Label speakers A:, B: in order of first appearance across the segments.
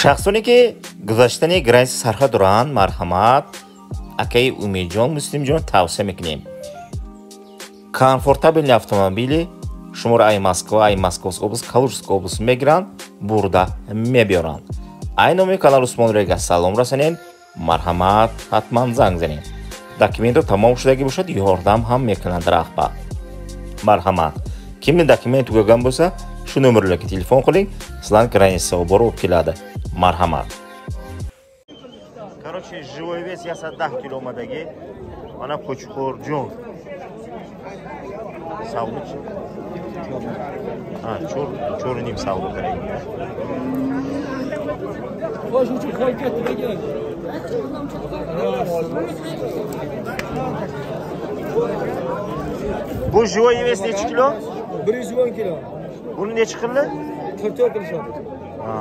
A: шахсоне ки гузаштани граниси сарҳад доранд марҳамат акаи Умидҷон Муслимҷон тавсия мекунем. Комфортабельни автомобили шуморо ай Москва, ай Московская область, Калужская область мегиранд, бурда мебиёранд. Ай номи канал Усмонрега салом расонед, марҳамат, ҳатман занг занед. Документро тамом шудагӣ бошад, ёрдам ҳам мекунанд раҳбар. Марҳамат. Кимни документ тугаган bo'lsa, shu nomerlarga telefon qiling, sizlarni granitsaga borib olib keladi. Marhamat. Короче, живой вес яса 10 километрдagi mana Qo'chqorjon. Savdochi. Ha, cho'rining savdo kerak.
B: Qo'shuvchi qo'y ketdi.
A: Bu живой вес necha kilo?
B: 110 kilo.
A: Buni necha qildi?
B: 44 qilishadi.
A: Ha.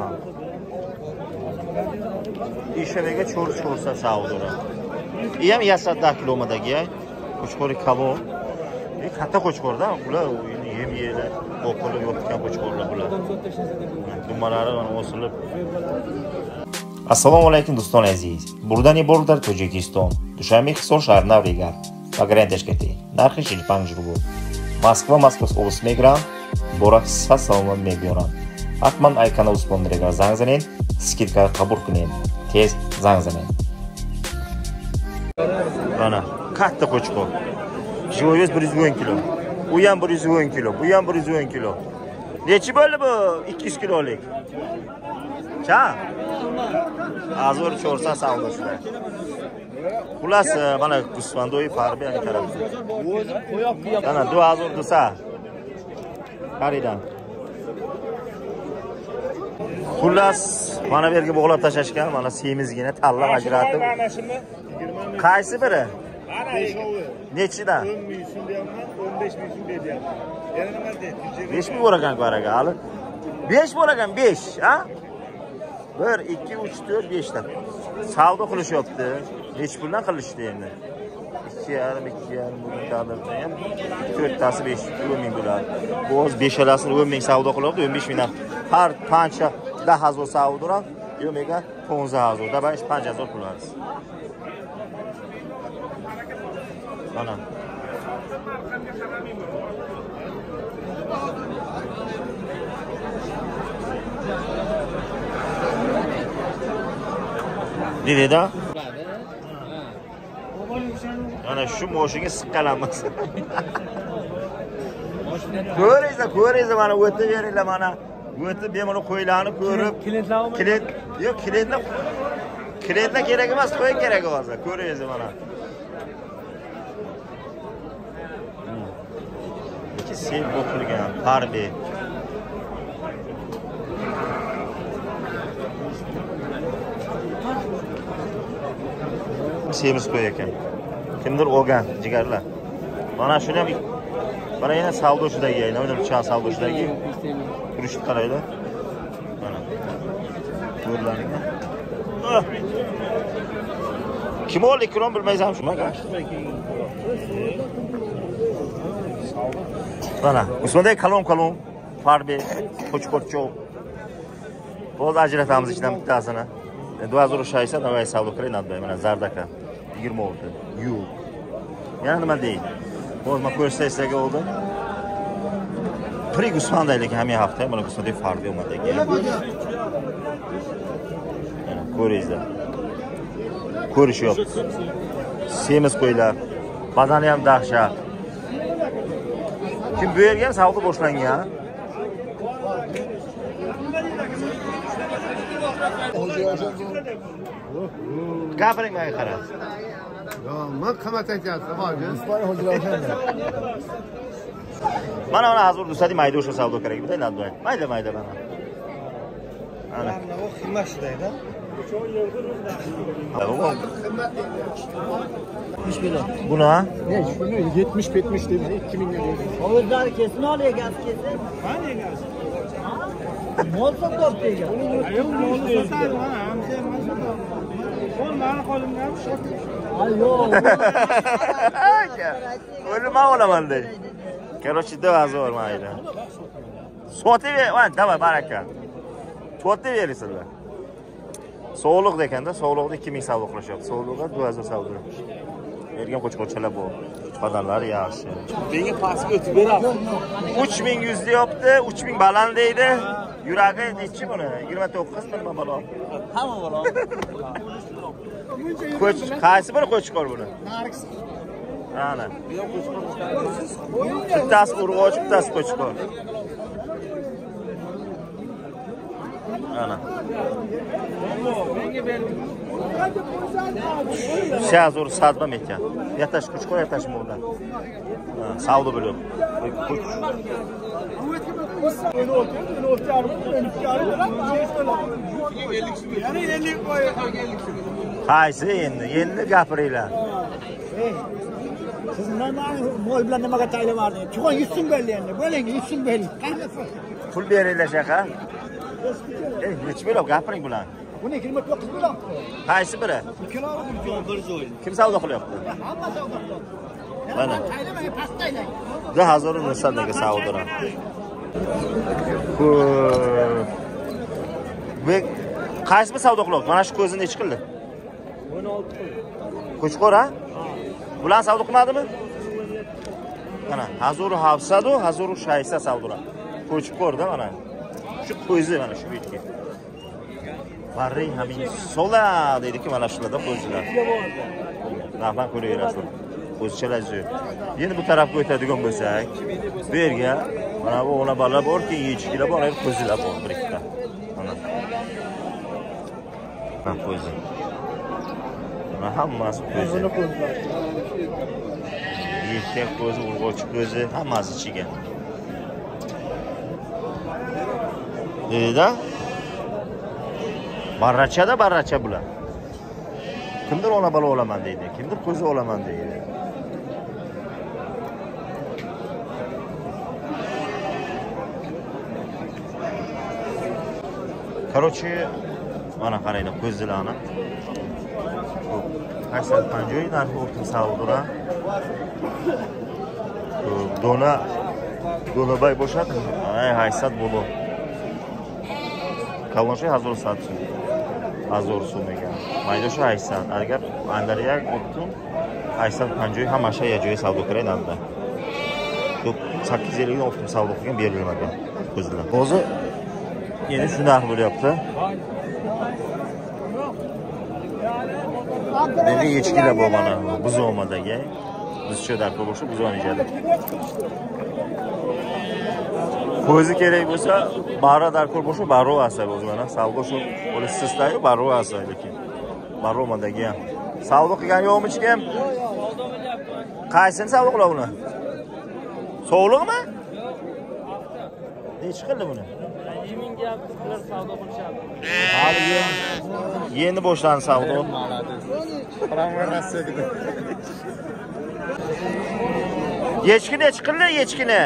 A: İşevega cho'rsa savdora. Ham yasa 10 kilometrdagi, Qo'chqor kalon. Katta Qo'chqorda, ular yem yeylar, o'qilib yotgan Qo'chqorlar bular. Dumalari osilib. Assalomu alaykum do'stlar aziz. Buradan iborat Tojikiston, Dushanbe Hisor shahri Navregar. Pogranичкати. Narxi 5 rubl. Moskva, Moskovsk область мегранд, борак саломат мебиёранд. Ҳатман ай канал Усмонрега занг занед, скидка қабул кунед. Тез занг занед. Mana katta Qo'chqor. Живой вес 110 kilo. Bu ham 110 kilo, bu ham 110 kilo. Nechi bo'ldi bu 200 kilolik? Cha? Azor cho'rsa savdosida. Xullas mana Usmondoy farbi ani tarafda. Mana 2000 desa. Xaridan. Xullas mana bu yerga bog'lab tashashgan, mana semizgina tanlab ajratib. Qaysi biri? Nechidan?
B: 10 ming so'm deyapman, 15 ming so'm beryapman. Yana nima deydi?
A: 5 ming bo'ragan qaraga hali. 5 bo'ragan 5, ha? 1 2 3 4 5 ta. Savdo qilishyapti. Hech puldan qilishdi endi. 2,5 bundan qadrda ham 4 tasi 5 ming bo'ladi. Bu o'z 5 alasini 10 ming savdo qilyapti, 15 mingdan. Har pancha 10,000 savdo qilar, yo'mega 15,000, da 5000 pul olasiz. Mana. Dededa? Ana shu moshinga siqqalanmas. Ko'ringizlar mana o'tib beringlar mana. O'tib bemalol qo'ylarni ko'rib, klientlar kerak emas, qo'y kerak hozir. Ko'ringizlar mana. Sev o'qilgan harbiy. Semiz qo'y ekan. Kimdir olgan jigarlar. Mana shuni ham mana yana savdoshidagi, nima uchun savdoshidagi turishni qaraylar. Mana. Ko'rlaringa. Kim oldi ikrom bilmaysan shunaqa. Mana, Usmonday kalon farbi Qo'chqorjon. Bo'z ajratamiz ichidan bittasini. 2060 davay savdo qilay nadbay mana Zardaka 20 oldi. Yo'q. Yana nima deydi? Bo'z ma ko'rsatsaga oldi. Prik Usmondaylik hamma hafta mana Usmonday farbi o'madagi. Mana ko'ringizlar. Ko'rishyapti. Semiz qo'ylar. Badani ham dahshat. Kim bu yerga ham savdo boshlangan? Gapiring menga qara.
C: Yo, men qamat aytyapman, bormi?
A: Mana hozir do'stlar mayda o'sha savdo kerak edi, nadbay. Mayda mana. Ana.
B: Bu qiymat shudayda.
A: Buni ha?
B: Ne, shuni 70 dedi, 2000 dedi.
D: Hovuzlar kesin oluyor, gaz kesin.
B: Qani gaz?
D: Mol so'qib degan.
B: Ayo, mol so'qadi, ha, hamza mol so'qadi. Qo'l mani qo'limga ham shot.
D: Ay yo'q.
A: O'lma olaman dey. Короче, 2000 mayda. Sotaver, va, davay baraka. Sotaversizlar. Soğuluq dekanda, soğuluqda 2000 savdo qilishyapti. So'luqqa 2000 savdo. Bergan qo'chqorchalar bor. Badanlari yaxshi.
B: Menga pastga o'tib berasiz.
A: 3100 deyapti, 3000 baland deydi. Yuragi nechi buni? 29 nima balo?
B: Hamma bola.
A: Qaysi biri qo'chqor buni? Ana. Bittasi urg'och, bittasi qo'chqor. Ana. Shazur sadbam ekan. Yatash qo'chqor, yatash mo'da. Savdo bo'lib. Qaysi endi? Endi gapiringlar.
D: Siz mol bilan nimaga tayyorladingiz? Chuqur 100 so'm berdi endi. Bo'ling 100 so'm bering.
A: Pul beringlar shaqa. Nech bo'lib gapiring bilan.
D: Buni 29 bo'lam.
A: Qaysi biri?
B: Bir joy.
A: Kim savdo qilyapti?
D: Hamma savdo qilyapti.
A: Mana.
D: Tayyorlamay pastaylang.
A: 1000 nursandaga savdolar. Bu qaysi bir savdo qilyapti? Mana shu ko'zini nech qildi?
B: 16 pul.
A: Qo'chqor ha? Bular savdo qilmadimi? Mana 1700, 1600 savdolar. Qo'chqorda mana. Shu ko'zi mana shu betga. Barri hamin sola deydi-ki mana shularda qo'zilar. Rahmat ko'raverasizlar. Qo'zichalar zo'r. Endi bu tarafga o'tadigan bo'lsak, bu yerga mana bu ona bolalar borki, yechkilar bor, qo'zilar bor bir ikkita. Mana. Mana qo'zi. Mana hammasi qo'zi. Yechki qo'zi, urg'ochi qo'zi, hammasi ichiga. Deydi. Barracha bular. Kimdir ona bola olaman deydi, kimdir qo'zi olaman deydi. Короче, mana qaranglar qo'zilarni. 85 narxi o'rta savdoda. Dona bay boshadi. Ay, 80 bo'ldi. Kalonchi 1100 so'm. 1000 so'm ekan. Mayda shu 80. Agar andariya o'tdim 85 hamacha joy savdo qilinadi. Yo'q, 850 o'tdim savdo qilgan berilmagan qo'zilar. Hozir endi shu narx bo'lyapti. Nega yechkilar bor mana buzomadagi. Bizcha darko bo'lsa buzon ijadi. Qo'zi kerak bo'lsa, bara darkor bo'lsa, baro asa o'zmana. Savdo shu o'lisizdayu baro asa lekin. Baromadagi ham. Savdo qilgan yo'qmi hech kim? Qaysini savdo qiladi uni? So'liqmi? Nech qildi buni?
B: 20 ga qizlar savdo qilishadi.
A: Hali endi boshlandi savdo. Yechkini chiqildi, yechkini.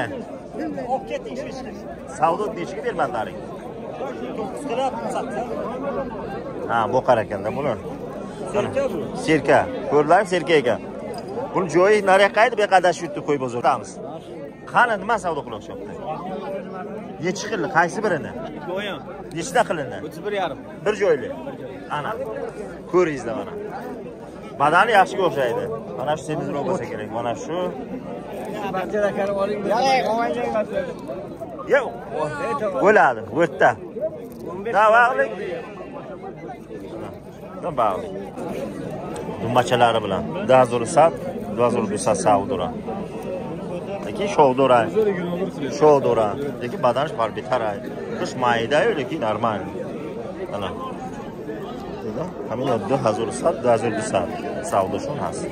A: Savdo nechga bermanlaring?
D: 9 qilib satsa.
A: Ha, boqar ekanda buni. Serka. Ko'rlaring serka ekan. Buni joyi nariga qaydi, bu yoqda shutni qo'y bozordamiz. Qani nima savdo qilyapti? Nechi qildi? Qaysi birini?
B: Do'yam.
A: Nechta qilindi?
B: 31,5.
A: Bir joyli. Ana. Ko'ringizlar mana. Badani yaxshiga o'xshaydi. Mana shu semizroq bo'lsa kerak. Mana shu.
B: Barchalar qarab oling.
A: Yo'q. Bo'ladi, o'tda. Davaqlik. Tamam. Dumachalari bilan 1000 savdolar. Lekin shovdora. Shovdora. Lekin badanish barbitaraj. Qish mayda-yu, lekin normal. Ana. Hamma 1000 savdo shun hasi.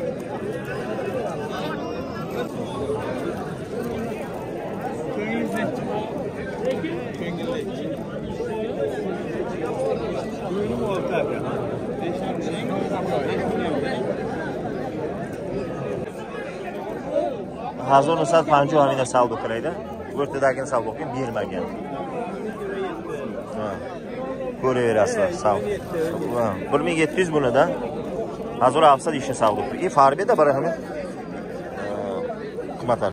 A: Hazır 950 savdo qilaydi. O'rtadagini savdo qilib bermagan. Ko'raverasizlar, savdo. 1700 bunida. Hazır 700 ishni savdo qilib. Farbeda barahimi qimmat